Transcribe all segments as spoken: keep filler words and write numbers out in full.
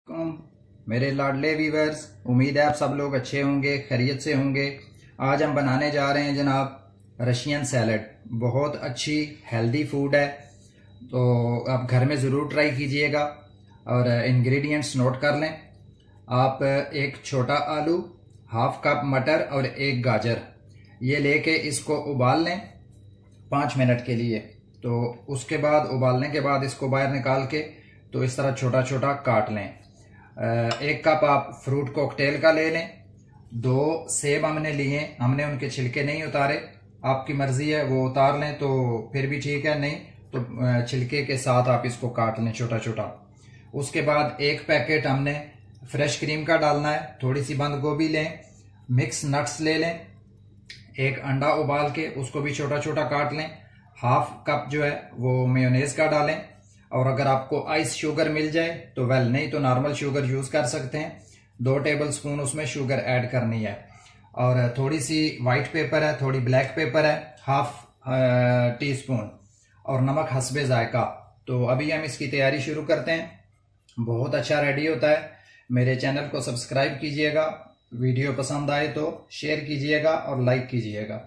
मेरे लाडले व्यूअर्स, उम्मीद है आप सब लोग अच्छे होंगे, खैरियत से होंगे। आज हम बनाने जा रहे हैं जनाब रशियन सैलड। बहुत अच्छी हेल्दी फूड है, तो आप घर में ज़रूर ट्राई कीजिएगा। और इंग्रेडिएंट्स नोट कर लें। आप एक छोटा आलू, हाफ कप मटर और एक गाजर ये लेके इसको उबाल लें पाँच मिनट के लिए। तो उसके बाद उबालने के बाद इसको बाहर निकाल के तो इस तरह छोटा छोटा काट लें। एक कप आप फ्रूट कॉकटेल का ले लें। दो सेब हमने लिए, हमने उनके छिलके नहीं उतारे, आपकी मर्जी है वो उतार लें तो फिर भी ठीक है, नहीं तो छिलके के साथ आप इसको काट लें छोटा छोटा। उसके बाद एक पैकेट हमने फ्रेश क्रीम का डालना है। थोड़ी सी बंद गोभी लें, मिक्स नट्स ले लें, एक अंडा उबाल के उसको भी छोटा छोटा काट लें। हाफ कप जो है वो मेयोनेज का डालें, और अगर आपको आइस शुगर मिल जाए तो वेल, नहीं तो नॉर्मल शुगर यूज कर सकते हैं। दो टेबल स्पून उसमें शुगर ऐड करनी है। और थोड़ी सी वाइट पेपर है, थोड़ी ब्लैक पेपर है, हाफ टी स्पून, और नमक हस्बे जायका। तो अभी हम इसकी तैयारी शुरू करते हैं। बहुत अच्छा रेडी होता है। मेरे चैनल को सब्सक्राइब कीजिएगा, वीडियो पसंद आए तो शेयर कीजिएगा और लाइक कीजिएगा।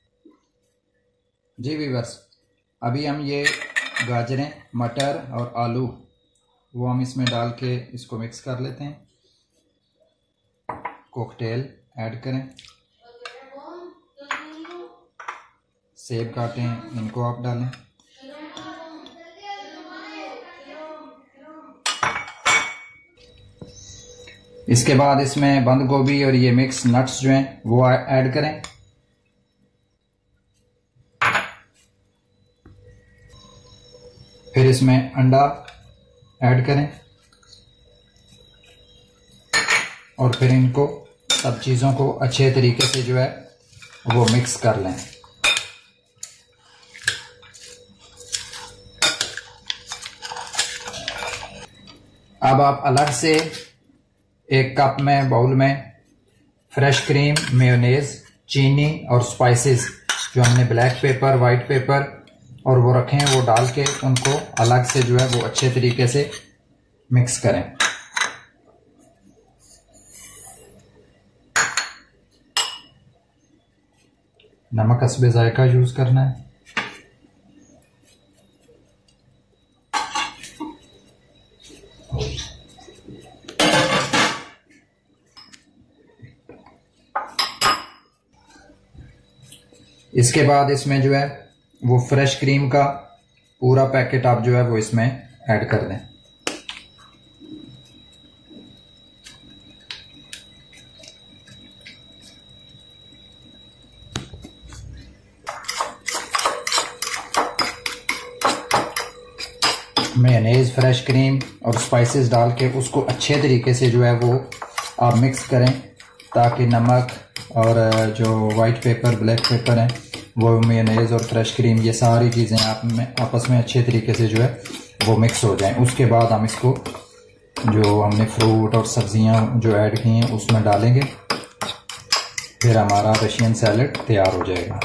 जी व्यूअर्स, अभी हम ये गाजरें, मटर और आलू वो हम इसमें डाल के इसको मिक्स कर लेते हैं। कॉकटेल ऐड करें, सेब काटे हैं इनको आप डालें। इसके बाद इसमें बंद गोभी और ये मिक्स नट्स जो हैं वो ऐड करें। फिर इसमें अंडा ऐड करें और फिर इनको सब चीज़ों को अच्छे तरीके से जो है वो मिक्स कर लें। अब आप अलग से एक कप में बाउल में फ्रेश क्रीम, मेयोनेज, चीनी और स्पाइसेस जो हमने ब्लैक पेपर, वाइट पेपर और वो रखे हैं वो डाल के उनको अलग से जो है वो अच्छे तरीके से मिक्स करें। नमक हस्बे जायका यूज करना है। इसके बाद इसमें जो है वो फ्रेश क्रीम का पूरा पैकेट आप जो है वो इसमें ऐड कर दें। मेयोनेज, फ्रेश क्रीम और स्पाइसेस डाल के उसको अच्छे तरीके से जो है वो आप मिक्स करें, ताकि नमक और जो वाइट पेपर, ब्लैक पेपर है, वो मेयोनेज और फ्रेश क्रीम, ये सारी चीज़ें आप में आपस में अच्छे तरीके से जो है वो मिक्स हो जाएं। उसके बाद हम इसको जो हमने फ्रूट और सब्जियां जो ऐड की हैं उसमें डालेंगे। फिर हमारा रशियन सैलड तैयार हो जाएगा।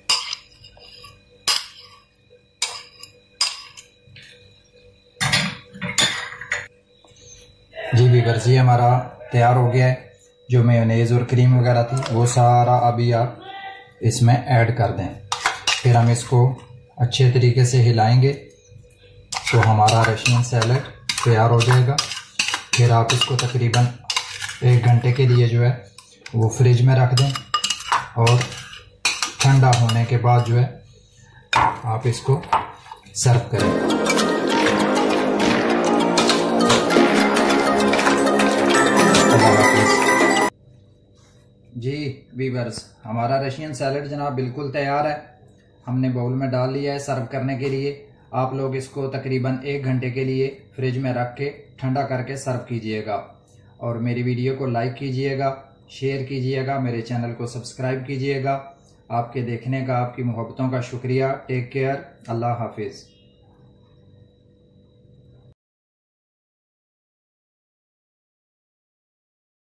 जी व्यूअर्स, ये हमारा तैयार हो गया है। जो मेयोनेज और क्रीम वगैरह थी वो सारा अभी आप इसमें ऐड कर दें। फिर हम इसको अच्छे तरीके से हिलाएंगे तो हमारा रशियन सैलड तैयार हो जाएगा। फिर आप इसको तकरीबन एक घंटे के लिए जो है वो फ्रिज में रख दें, और ठंडा होने के बाद जो है आप इसको सर्व करें। जी व्यूअर्स, हमारा रशियन सैलड जनाब बिल्कुल तैयार है। हमने बाउल में डाल लिया है सर्व करने के लिए। आप लोग इसको तकरीबन एक घंटे के लिए फ्रिज में रख के ठंडा करके सर्व कीजिएगा। और मेरी वीडियो को लाइक कीजिएगा, शेयर कीजिएगा, मेरे चैनल को सब्सक्राइब कीजिएगा। आपके देखने का, आपकी मोहब्बतों का शुक्रिया। टेक केयर, अल्लाह हाफिज़।